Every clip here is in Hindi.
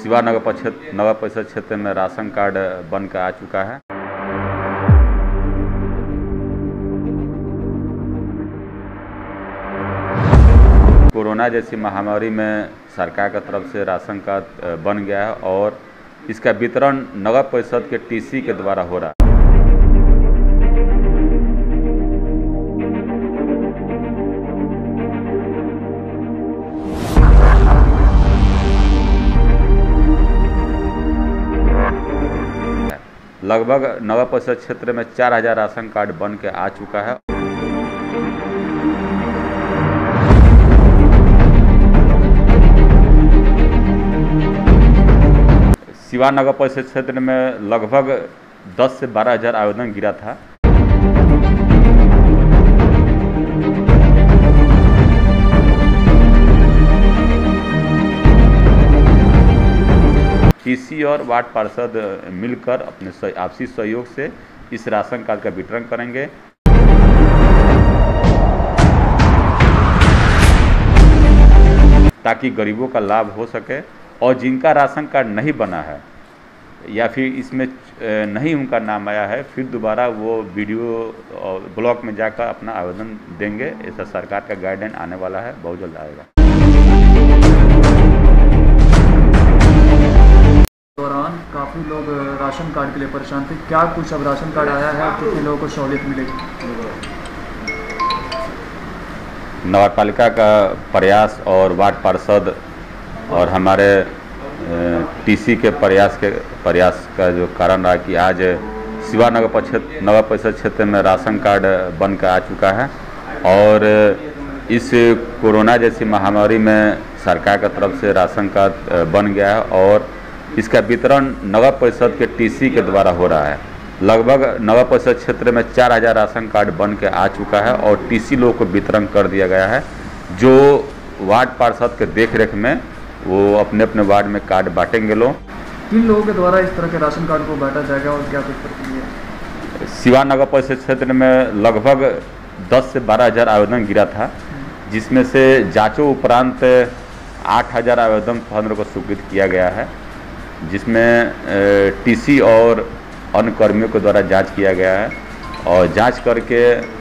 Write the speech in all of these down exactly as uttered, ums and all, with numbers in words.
सिवा नगर परिषद नगर परिषद क्षेत्र में राशन कार्ड बन कर आ चुका है। कोरोना जैसी महामारी में सरकार की तरफ से राशन कार्ड बन गया है और इसका वितरण नगर परिषद के टीसी के द्वारा हो रहा है। लगभग नगर परिषद क्षेत्र में चार हजार राशन कार्ड बन के आ चुका है। सिवा नगर परिषद क्षेत्र में लगभग दस से बारह हजार आवेदन गिरा था। टीसी और वार्ड पार्षद मिलकर अपने आपसी सहयोग से इस राशन कार्ड का वितरण करेंगे ताकि गरीबों का लाभ हो सके। और जिनका राशन कार्ड नहीं बना है या फिर इसमें नहीं उनका नाम आया है, फिर दोबारा वो वीडियो ब्लॉक में जाकर अपना आवेदन देंगे। ऐसा सरकार का गाइडलाइन आने वाला है, बहुत जल्द आएगा। दौरान काफ़ी लोग राशन कार्ड के लिए परेशान थे, क्या कुछ अब राशन कार्ड आया है और कितने लोगों को सहूलियत मिलेगी? नगर पालिका का प्रयास और वार्ड पार्षद और हमारे टीसी के प्रयास के प्रयास का जो कारण रहा कि आज सिवा नगर परिषद नगर परिषद क्षेत्र में राशन कार्ड बन कर आ चुका है। और इस कोरोना जैसी महामारी में सरकार की तरफ से राशन कार्ड बन गया है और इसका वितरण नगर परिषद के टीसी के द्वारा हो रहा है। लगभग नगर परिषद क्षेत्र में चार हजार राशन कार्ड बन के आ चुका है और टीसी लोगों को वितरण कर दिया गया है। जो वार्ड पार्षद के देख रेख में वो अपने अपने वार्ड में कार्ड बांटेंगे लोग। किन लोगों के द्वारा इस तरह के राशन कार्ड को बांटा जाएगा और क्या कुछ प्रक्रिया? सिवा नगर परिषद क्षेत्र में लगभग दस से बारह हजार आवेदन गिरा था, जिसमें से जांचों उपरांत आठ हजार आवेदन पत्र को स्वीकृत किया गया है, जिसमें टीसी और अन्य कर्मियों के द्वारा जांच किया गया है और जांच करके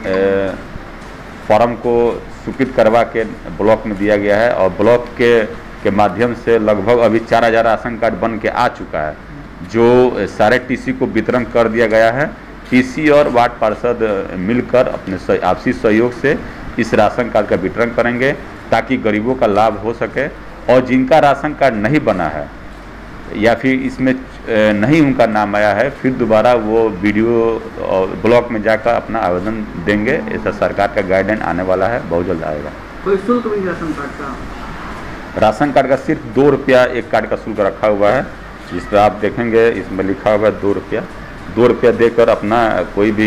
फॉर्म को स्वीकृत करवा के ब्लॉक में दिया गया है और ब्लॉक के के माध्यम से लगभग अभी चार हजार राशन कार्ड बन के आ चुका है, जो सारे टीसी को वितरण कर दिया गया है। टीसी और वार्ड पार्षद मिलकर अपने आपसी सहयोग से इस राशन कार्ड का वितरण करेंगे ताकि गरीबों का लाभ हो सके। और जिनका राशन कार्ड नहीं बना है या फिर इसमें नहीं उनका नाम आया है, फिर दोबारा वो वीडियो ब्लॉक में जाकर अपना आवेदन देंगे। ऐसा सरकार का गाइडलाइन आने वाला है, बहुत जल्द आएगा। कोई शुल्क भी राशन कार्ड का? राशन कार्ड का सिर्फ दो रुपया एक कार्ड का शुल्क रखा हुआ है, जिस पर आप देखेंगे इसमें लिखा हुआ है दो रुपया। दो रुपया देकर अपना कोई भी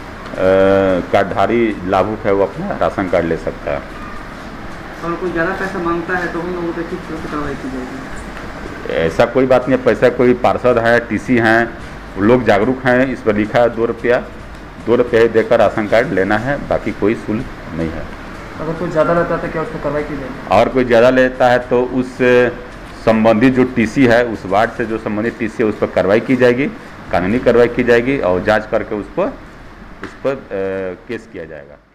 कार्डधारी लाभुक है वो अपना राशन कार्ड ले सकता है। और कोई ज़्यादा पैसा मांगता है तो उन लोगों पर किस तरह से कार्रवाई की जाएगी? ऐसा कोई बात नहीं है। पैसा कोई पार्षद है, टीसी हैं, वो लोग जागरूक हैं, इस पर लिखा है दो रुपया दो रुपया ही देकर राशन कार्ड लेना है, बाकी कोई शुल्क नहीं है। अगर कोई ज़्यादा लेता है तो क्या उस पर कार्रवाई की जाएगी? और कोई ज़्यादा लेता है तो उस संबंधित जो टीसी है, उस वार्ड से जो संबंधित टीसी है, उस पर कार्रवाई की जाएगी, कानूनी कार्रवाई की जाएगी और जांच करके उस पर उस पर केस किया जाएगा।